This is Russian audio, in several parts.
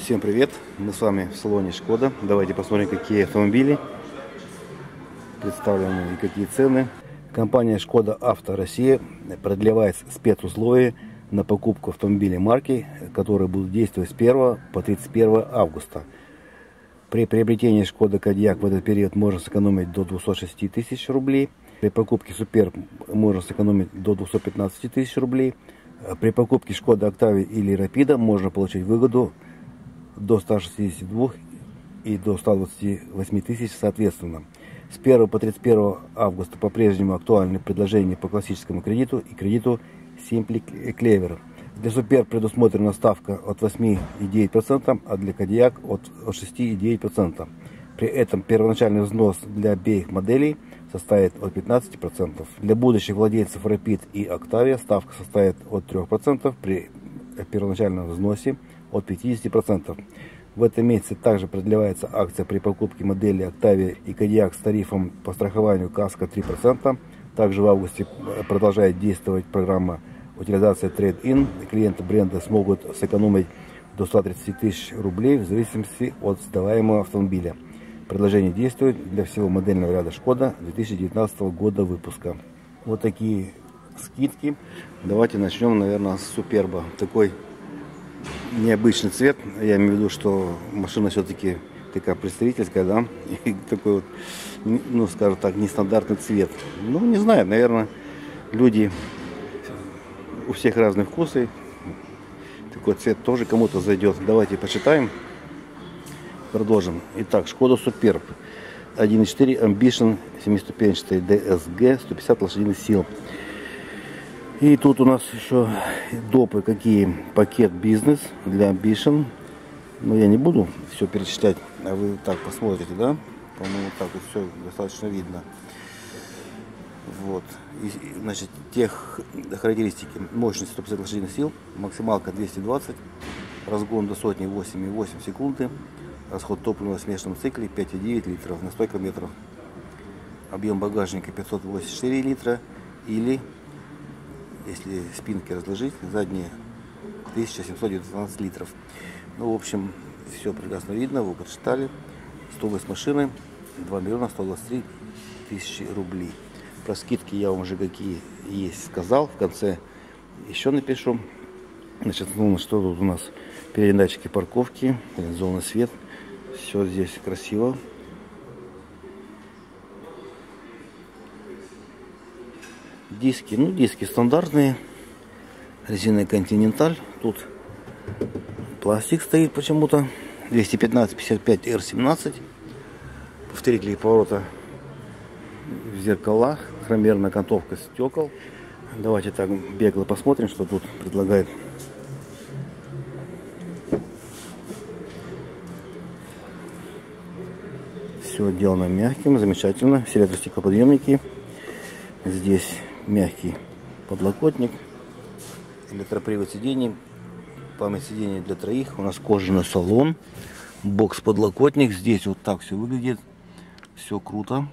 Всем привет! Мы с вами в салоне Шкода. Давайте посмотрим, какие автомобили представлены и какие цены. Компания Шкода Авто Россия продлевает спецусловия на покупку автомобилей марки, которые будут действовать с 1 по 31 августа. При приобретении Шкода Кодиак в этот период можно сэкономить до 206 тысяч рублей. При покупке Суперб можно сэкономить до 215 тысяч рублей. При покупке Шкода Октавии или Рапида можно получить выгоду до 162 и до 128 тысяч соответственно. С 1 по 31 августа по-прежнему актуальны предложения по классическому кредиту и кредиту Simply Clever. Для Суперб предусмотрена ставка от 8,9%, а для Кодиак от 6,9%. При этом первоначальный взнос для обеих моделей составит от 15%. Для будущих владельцев Rapid и Octavia ставка составит от 3% при первоначальном взносе от 50%. В этом месяце также продлевается акция при покупке модели Octavia и Kodiaq с тарифом по страхованию КАСКО 3%. Также в августе продолжает действовать программа утилизация Trade-in. Клиенты бренда смогут сэкономить до 130 тысяч рублей в зависимости от сдаваемого автомобиля. Предложение действует для всего модельного ряда Шкода 2019 года выпуска. Вот такие скидки. Давайте начнем, наверное, с Суперба. Такой необычный цвет. Я имею в виду, что машина все-таки такая представительская, да, и такой вот, ну, скажем так, нестандартный цвет. Ну, не знаю, наверное, люди, у всех разные вкусы. Такой цвет тоже кому-то зайдет. Давайте почитаем. Продолжим. Итак, Шкода Суперб 1.4 Ambition 7-ступенчатый DSG, 150 лошадиных сил. И тут у нас еще допы какие. Пакет бизнес для Ambition. Но я не буду все перечислять, а вы так посмотрите, да? По-моему, так вот все достаточно видно. Вот. И, значит, тех характеристики: мощность 150 лошадиных сил, максималка 220, разгон до сотни 8,8 секунды, расход топлива в смешанном цикле 5,9 литров на 100 километров, объем багажника 584 литра или, если спинки разложить, задние 1719 литров. Ну, в общем, все прекрасно видно, вы прочитали. Стоимость машины 2 миллиона 123 тысячи рублей. Про скидки я вам уже какие есть сказал. В конце еще напишу. Значит, ну, что тут у нас? Передатчики парковки, зона свет. Все здесь красиво. Диски, ну, диски стандартные. Резина Continental. Тут пластик стоит почему-то. 215-55 R17. Повторители поворота в зеркалах. Хромерная окантовка стекол. Давайте так бегло посмотрим, что тут предлагает. Все отделано мягким, замечательно. Все электростеклоподъемники. Здесь мягкий подлокотник, электропривод сидений, память сидений для троих. У нас кожаный салон, бокс-подлокотник. Здесь вот так все выглядит. Все круто.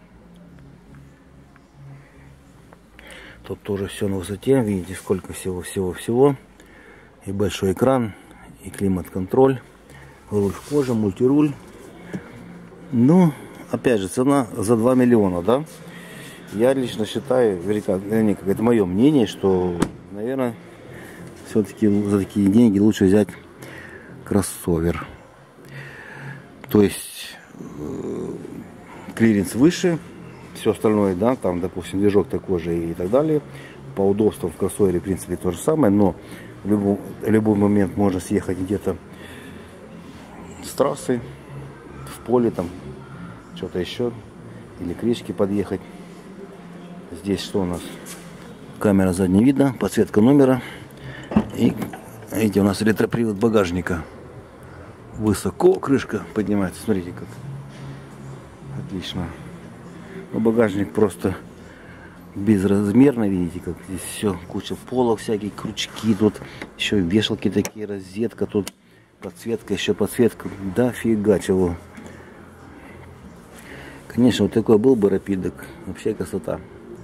Тут тоже все на высоте. Видите, сколько всего. И большой экран, и климат-контроль. Руль в коже, мультируль. Ну, опять же, цена за 2 миллиона, да? Я лично считаю, вернее, это мое мнение, что, наверное, все-таки за такие деньги лучше взять кроссовер. То есть клиренс выше, все остальное, да, там, допустим, движок такой же и так далее. По удобству в кроссовере, в принципе, то же самое, но в любой момент можно съехать где-то с трассы, в поле, там, что-то еще, или к речке подъехать. Здесь что у нас? Камера заднего вида, подсветка номера. И видите, у нас электропривод багажника. Высоко крышка поднимается. Смотрите, как отлично. Но багажник просто безразмерный. Видите, как здесь все, куча полок, всякие крючки. Тут еще вешалки такие, розетка. Тут подсветка, еще подсветка. Да фига чего. Конечно, вот такой был бы Рапидок. Вообще красота.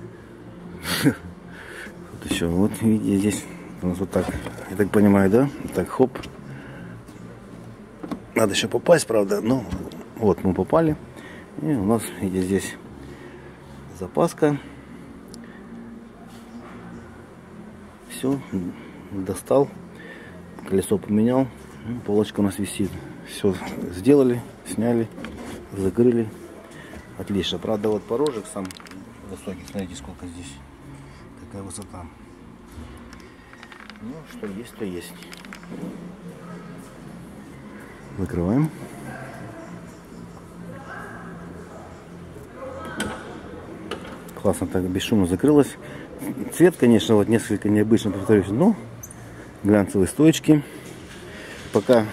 Вот еще, вот видите, здесь у нас вот так, я так понимаю, да? Вот так, хоп. Надо еще попасть, правда. Ну, вот мы попали. И у нас, видите, здесь запаска. Все, достал. Колесо поменял. Полочка у нас висит. Все сделали, сняли, закрыли. Отлично. Правда, вот порожек сам высокий. Смотрите, сколько здесь. Какая высота. Ну, что есть, то есть. Закрываем. Классно так бесшумно закрылось. Цвет, конечно, вот несколько необычно, повторюсь, но глянцевые стоечки. Пока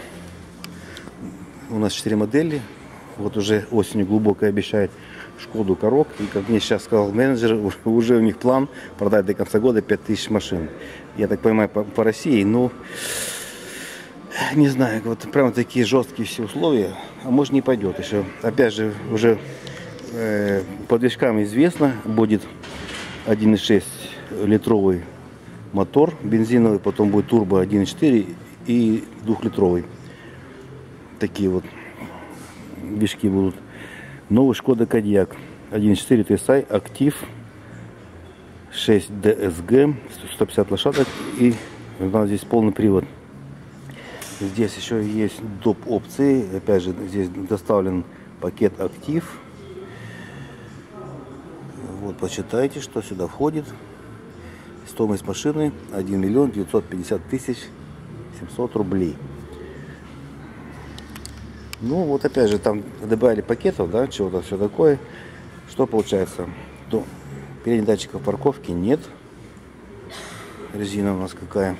у нас 4 модели. Вот уже осенью глубоко обещает Шкоду Корок. И как мне сейчас сказал менеджер, уже у них план продать до конца года 5000 машин. Я так понимаю, по России, но не знаю, вот прямо такие жесткие все условия, а может не пойдет еще. Опять же, уже по движкам известно, будет 1,6 литровый мотор бензиновый, потом будет турбо 1,4 и 2-литровый. Такие вот движки будут. Новый Шкода Кодиак 1.4 TSI Актив 6 DSG 150 лошадок, и у нас здесь полный привод. Здесь еще есть доп. Опции. Опять же, здесь доставлен пакет Актив. Вот, почитайте, что сюда входит. Стоимость машины 1 950 700 рублей. Ну, вот опять же, там добавили пакетов, да, чего-то, все такое. Что получается? То передних датчиков парковки нет. Резина у нас какая?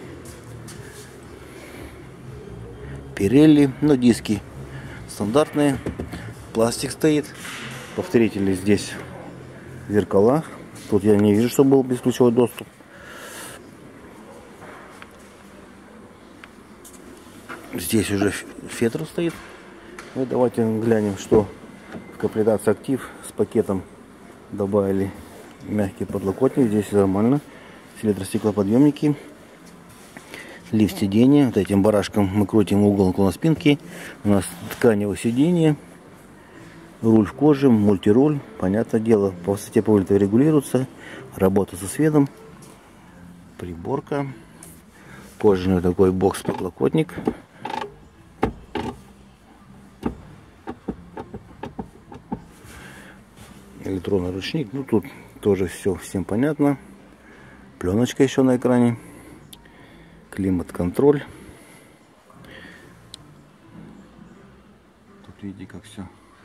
Pirelli, но диски стандартные. Пластик стоит. Повторители здесь в зеркалах. Тут я не вижу, что был бесключевой доступ. Здесь уже фетр стоит. Ну, давайте глянем, что в комплектации Актив с пакетом добавили. Мягкий подлокотник, здесь нормально. Электростеклоподъемники. Лифт сиденья. Вот этим барашком мы крутим угол наклона спинки. У нас тканевое сиденье. Руль в коже, мультируль. Понятное дело, по высоте поворота регулируется. Работа со светом. Приборка. Кожаный такой бокс-подлокотник. Электронный ручник. Ну, тут тоже все всем понятно. Пленочка еще на экране. Климат-контроль. Тут видите, как все.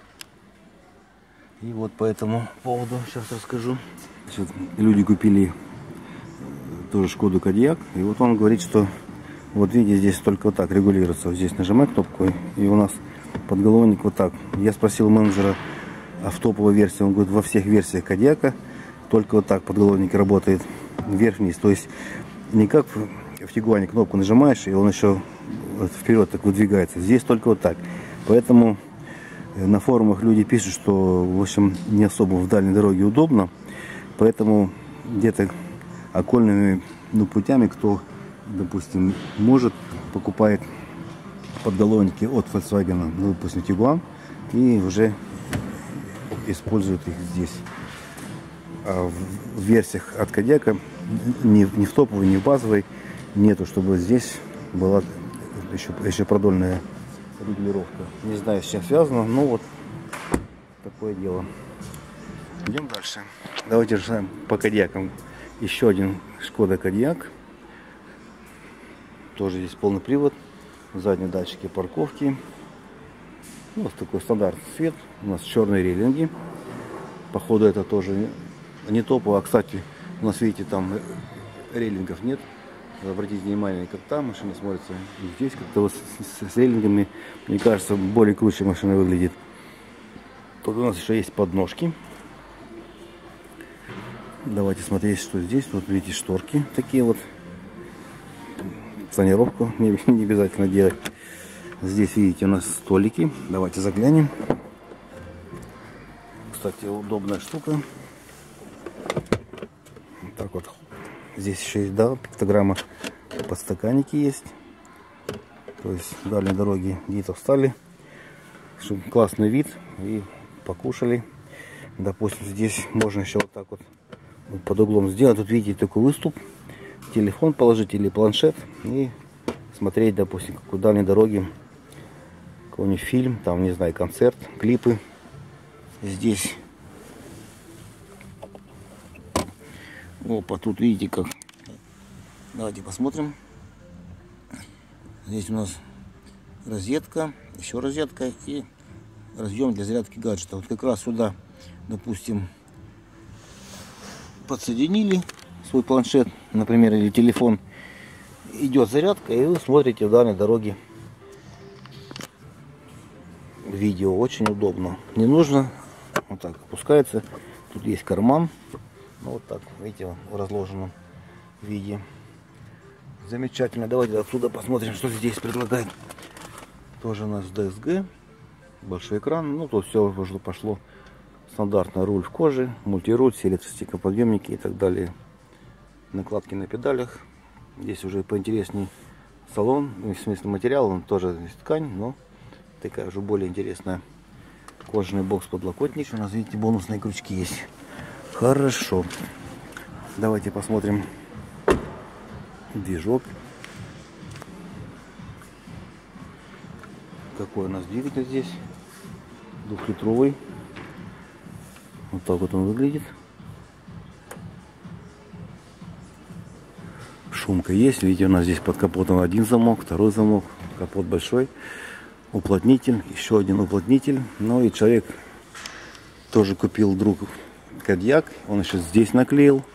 И вот по этому поводу сейчас расскажу. Сейчас люди купили тоже Шкоду Кодиак. И вот он говорит, что вот видите, здесь только вот так регулируется. Вот здесь нажимать кнопку, и у нас подголовник вот так. Я спросил менеджера, а в топовой версии, он говорит, во всех версиях Кодиака только вот так подголовник работает вверх-вниз. То есть не как в Тигуане кнопку нажимаешь, и он еще вперед так выдвигается. Здесь только вот так. Поэтому на форумах люди пишут, что, в общем, не особо в дальней дороге удобно. Поэтому где-то окольными путями, кто, допустим, может, покупает подголовники от Volkswagen, допустим, Tiguan, и уже используют их здесь. А в версиях от Кодиака, не в топовой, не в базовой, нету, чтобы здесь была еще продольная регулировка. Не знаю, с чем связано, но вот такое дело. Идем дальше. Давайте решаем по Кодиакам. Еще один Шкода Кодиак. Тоже здесь полный привод. Задние датчики парковки. Ну, вот такой стандартный цвет. У нас черные рейлинги. Походу это тоже не топово. А кстати, у нас, видите, там рейлингов нет. Обратите внимание, как там машина смотрится. И здесь как-то вот с рейлингами, мне кажется, более круче машина выглядит. Тут у нас еще есть подножки. Давайте смотреть, что здесь. Вот видите, шторки такие вот. Тонировку не обязательно делать. Здесь, видите, у нас столики. Давайте заглянем. Кстати, удобная штука. Так вот. Здесь еще есть, да, пиктограмма. Подстаканники есть. То есть в дальней дороге где-то встали. Чтобы классный вид. И покушали. Допустим, здесь можно еще вот так вот под углом сделать. Тут видите такой выступ. Телефон положить или планшет. И смотреть, допустим, какой дальней дороги. Какой-нибудь фильм, там, не знаю, концерт, клипы. Здесь. Опа, тут видите как. Давайте посмотрим. Здесь у нас розетка, еще розетка и разъем для зарядки гаджета. Вот как раз сюда, допустим, подсоединили свой планшет, например, или телефон. Идет зарядка, и вы смотрите в дальней дороге видео. Очень удобно. Не нужно. Вот так опускается. Тут есть карман. Ну, вот так, видите, в разложенном виде. Замечательно. Давайте отсюда посмотрим, что здесь предлагает. Тоже у нас DSG. Большой экран. Ну, тут все пошло стандартно. Руль в коже, мультируль, все электростеклоподъемники и так далее. Накладки на педалях. Здесь уже поинтересней салон. В смысле материал, он тоже здесь ткань, но такая уже более интересная. Кожаный бокс-подлокотник. У нас, видите, бонусные крючки есть. Хорошо. Давайте посмотрим движок. Какой у нас двигатель здесь? 2-литровый. Вот так вот он выглядит. Шумка есть. Видите, у нас здесь под капотом один замок, второй замок. Капот большой. Уплотнитель. Еще один уплотнитель. Ну и человек тоже купил друг Кадьяк. Он еще здесь наклеил.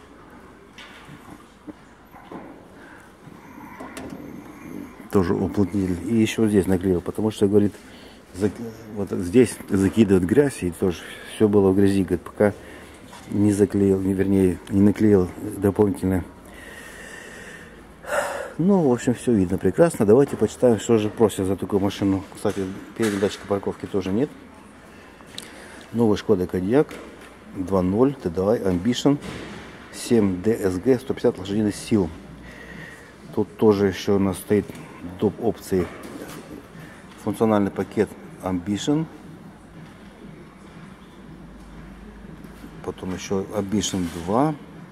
Тоже уплотнитель. И еще здесь наклеил. Потому что, говорит, вот здесь закидывает грязь. И тоже все было в грязи. Говорит, пока не заклеил, вернее, не наклеил дополнительно. Ну, в общем, все видно прекрасно. Давайте почитаем, что же просят за такую машину. Кстати, передатчика парковки тоже нет. Новый Шкода Кодиак 2.0 TDI Ambition 7 DSG 150 лошадиных сил. Тут тоже еще у нас стоит доп. Опции. Функциональный пакет Ambition. Потом еще Ambition 2.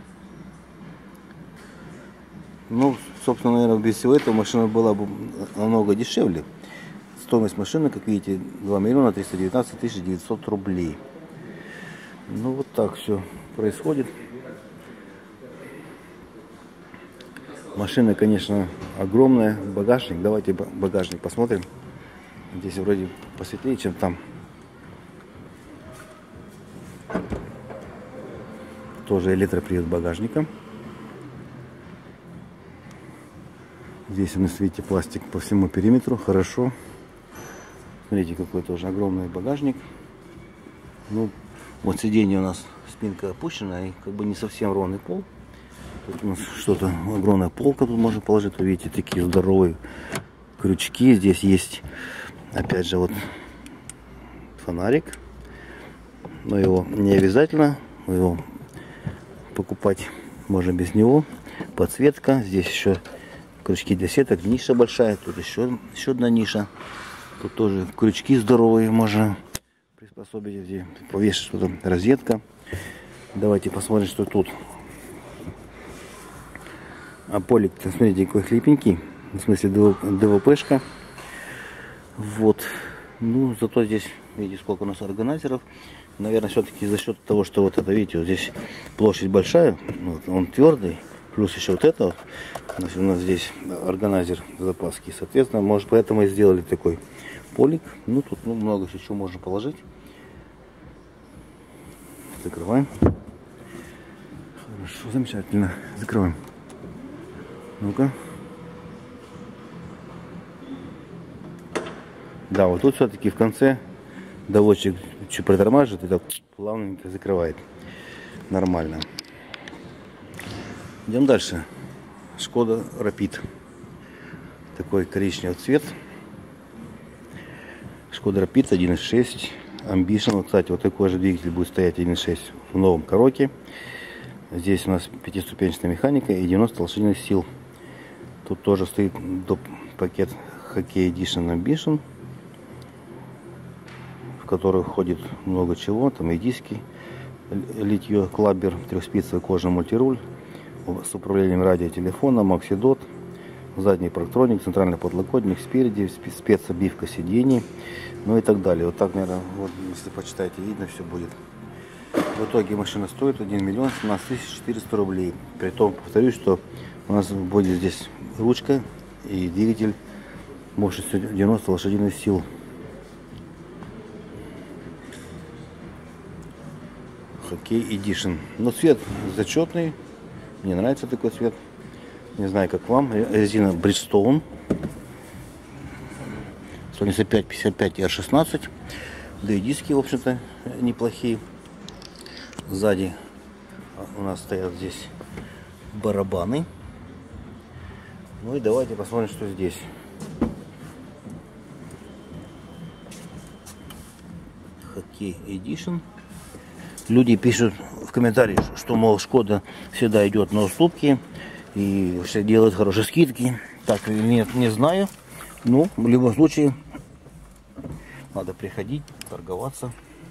Ну, собственно, наверное, без всего этого машина была бы намного дешевле. Стоимость машины, как видите, 2 миллиона 319 тысяч 900 рублей. Ну, вот так все происходит. Машина, конечно, огромная. Багажник. Давайте багажник посмотрим. Здесь вроде посветлее, чем там. Тоже электропривод багажника. Здесь у нас, видите, пластик по всему периметру. Хорошо. Смотрите, какой тоже огромный багажник. Ну, вот сиденье у нас, спинка опущена и как бы не совсем ровный пол. Тут у нас что-то, огромная полка тут можно положить. Вы видите, такие здоровые крючки. Здесь есть, опять же, вот фонарик. Но его не обязательно. Его покупать можно без него. Подсветка. Здесь еще крючки для сеток. Ниша большая. Тут еще одна ниша. Тут тоже крючки здоровые можно приспособить. Здесь повешать что-то. Розетка. Давайте посмотрим, что тут. А полик, смотрите, какой хлипенький. В смысле ДВПшка. Вот. Ну, зато здесь, видите, сколько у нас органайзеров. Наверное, все-таки за счет того, что вот это, видите, вот здесь площадь большая. Вот, он твердый. Плюс еще вот это вот. У нас здесь органайзер запаски. Соответственно, может, поэтому и сделали такой полик. Ну, тут много еще чего можно положить. Закрываем. Хорошо, замечательно. Закрываем. Ну-ка. Да, вот тут все-таки в конце доводчик чуть притормаживает и так плавненько закрывает. Нормально. Идем дальше. Шкода Rapid. Такой коричневый цвет. Шкода Rapid 1.6 Ambition. Кстати, вот такой же двигатель будет стоять 1.6 в новом Короке. Здесь у нас 5-ступенчатая механика и 90 лошадиных сил. Тут тоже стоит доп. Пакет Hockey Edition Ambition. в который входит много чего. Там и диски, литье, клаббер, трехспицевый кожаный мультируль с управлением радиотелефона, максидот, задний парктроник, центральный подлокотник спереди, спецобивка сидений, ну и так далее. Вот так, наверное, вот, если почитаете, видно, все будет. В итоге машина стоит 1 миллион 17 400 рублей. Притом, повторюсь, что у нас будет здесь ручка и двигатель мощностью 90 лошадиных сил. Хоккей Edition. Но цвет зачетный. Мне нравится такой цвет. Не знаю, как вам. Резина Bridgestone. 175, 55 и R16. Да и диски, в общем-то, неплохие. Сзади у нас стоят здесь барабаны. Ну и давайте посмотрим, что здесь. Хоккей Edition. Люди пишут в комментариях, что, мол, Шкода всегда идет на уступки и все делают хорошие скидки. Так или нет, не знаю. Ну, в любом случае, надо приходить, торговаться.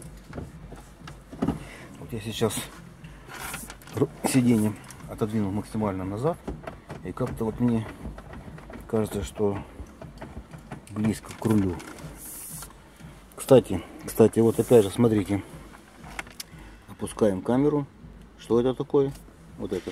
Вот я сейчас сиденье отодвинул максимально назад. И как-то вот мне кажется, что близко к рулю. Кстати, вот опять же, смотрите. Опускаем камеру. Что это такое? Вот это.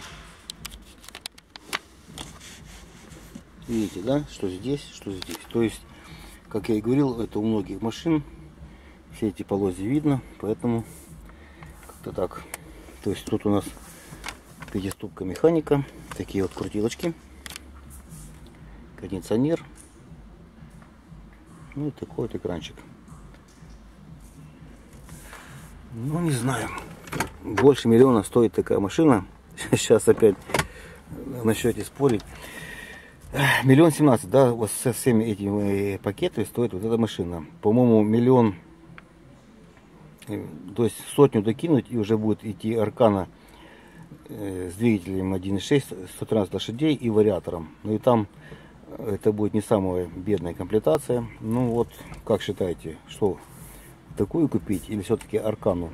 Видите, да? Что здесь, что здесь. То есть, как я и говорил, это у многих машин. Все эти полозья видно. Поэтому как-то так. То есть тут у нас пятиступка механика. Такие вот крутилочки. Кондиционер. Ну и такой вот экранчик. Ну, не знаю. Больше миллиона стоит такая машина. Сейчас опять насчете спорить. 1 017 000, да, вот со всеми этими пакетами стоит вот эта машина. По-моему, миллион, то есть сотню докинуть, и уже будет идти Аркана с двигателем 1.6, 113 лошадей и вариатором. Ну и там это будет не самая бедная комплектация. Ну вот, как считаете, что такую купить или все-таки Аркану?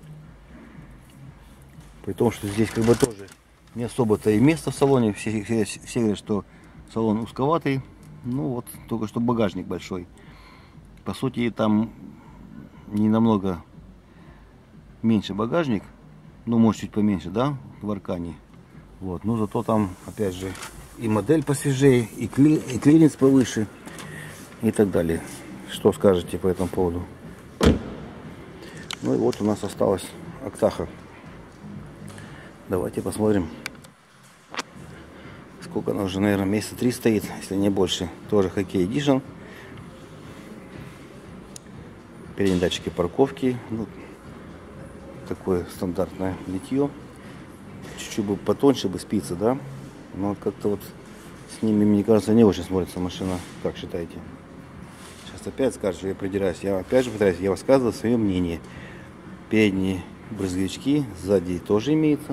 При том, что здесь как бы тоже не особо-то и место в салоне. Все говорят, что салон узковатый. Ну вот, только что багажник большой. По сути, там не намного меньше багажник. Ну, может, чуть поменьше, да, в Аркане. Вот, но зато там, опять же, и модель посвежее, и клиренс повыше, и так далее. Что скажете по этому поводу? Ну и вот у нас осталась Актаха. Давайте посмотрим. Сколько она уже, наверное, месяца 3 стоит, если не больше. Тоже Хоккей Edition. Передние датчики парковки. Ну, такое стандартное литье. Чуть-чуть бы потоньше бы спицы, да? Но как-то вот с ними, мне кажется, не очень смотрится машина. Как считаете? Сейчас опять скажешь, я придираюсь. Я опять же пытаюсь, я высказываю свое мнение. Передние брызговички, сзади тоже имеется.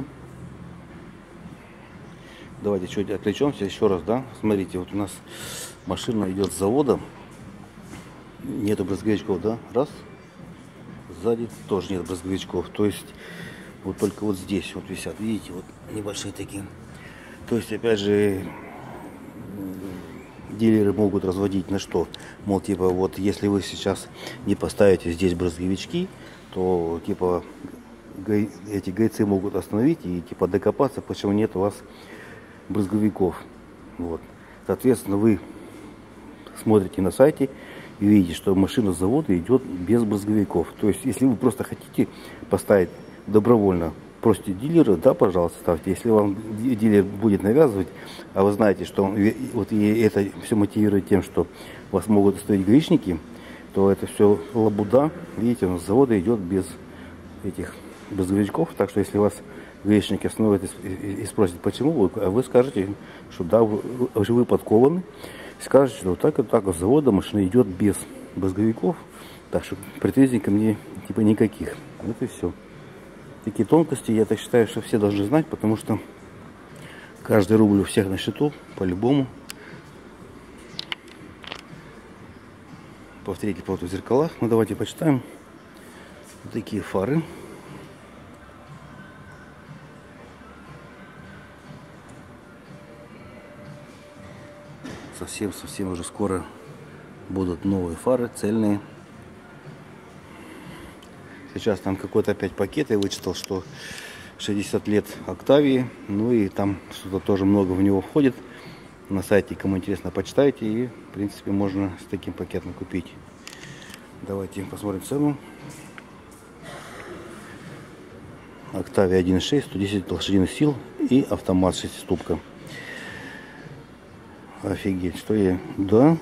Давайте чуть отвлечемся еще раз, да. Смотрите, вот у нас машина идет с завода. Нету брызговичков, да. Раз. Сзади тоже нет брызговичков. То есть вот только вот здесь вот висят. Видите, вот небольшие такие. То есть опять же дилеры могут разводить на что? Мол, типа вот если вы сейчас не поставите здесь брызговички, то типа эти гайцы могут остановить и типа докопаться, почему нет у вас брызговиков. Вот. Соответственно, вы смотрите на сайте и видите, что машина с завода идет без брызговиков. То есть, если вы просто хотите поставить добровольно, просите дилера, да, пожалуйста, ставьте. Если вам дилер будет навязывать, а вы знаете, что вот и это все мотивирует тем, что вас могут остановить гаишники, то это все лабуда. Видите, у нас с завода идет без этих брызговичков. Так что, если вас гаишники остановят и спросят, почему, вы скажете, что да, вы подкованы. Скажете, что вот так и так с завода машина идет без брызговиков. Так что претензий ко мне типа никаких. Вот и все. Такие тонкости, я так считаю, что все должны знать, потому что каждый рубль у всех на счету, по-любому. Повторите по зеркалах. Ну давайте почитаем. Вот такие фары. Совсем уже скоро будут новые фары, цельные. Сейчас там какой-то опять пакет, я вычитал, что 60 лет Октавии, ну и там что-то тоже много в него входит. На сайте, кому интересно, почитайте, и в принципе можно с таким пакетом купить. Давайте посмотрим цену. Октавия 1.6, 110 лошадиных сил и автомат 6-ступка. Офигеть, что я... Да.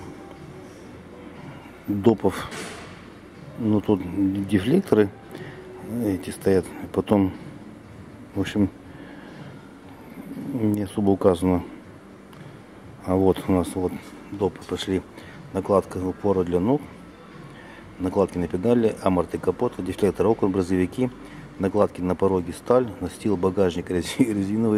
Допов. Ну, тут дефлекторы эти стоят. Потом, в общем, не особо указано. А вот у нас вот допы пошли. Накладка упора для ног. Накладки на педали, аморты капота, дефлектор окон, брызговики. Накладки на пороге сталь, настил, багажник резиновый.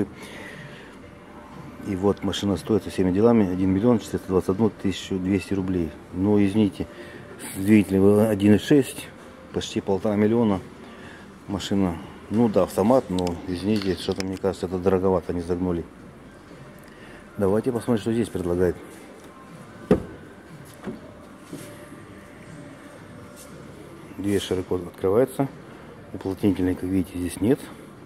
И вот машина стоит со всеми делами 1 миллион 421 200 рублей. Но извините, с двигателем 1.6, почти 1,5 миллиона машина. Ну да, автомат, но извините, что-то мне кажется, это дороговато, они загнули. Давайте посмотрим, что здесь предлагает. Дверь широко открывается. Уплотнительной, как видите, здесь нет.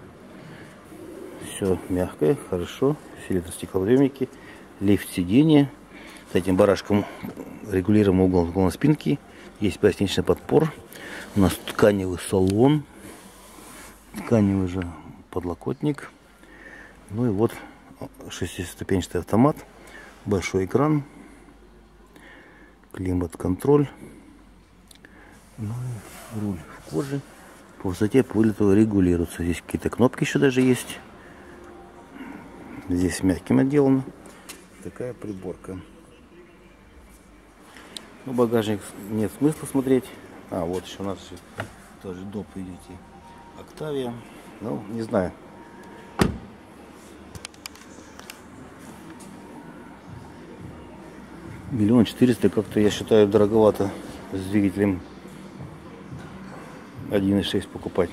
Все мягкое, хорошо. Селектор-стеклоподъемники, лифт сиденья. С этим барашком регулируем угол наклона спинки. Есть поясничный подпор. У нас тканевый салон. Тканевый же подлокотник. Ну и вот шестиступенчатый автомат. Большой экран. Климат-контроль. Ну и руль в коже. По высоте, по вылету регулируется. Здесь какие-то кнопки еще даже есть. Здесь мягким отделано. Такая приборка. Ну, багажник нет смысла смотреть. А, вот еще у нас тоже доп. Идите. Октавия. Ну, не знаю. Миллион 400 как-то, я считаю, дороговато с двигателем 1.6 покупать.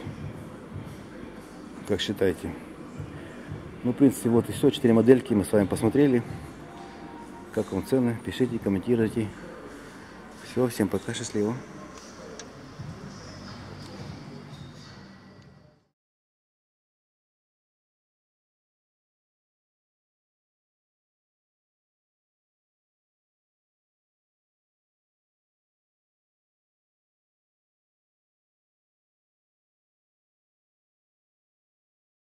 Как считаете? Ну, в принципе, вот и все. 4 модельки мы с вами посмотрели. Как вам цены? Пишите, комментируйте. Все, всем пока, счастливо.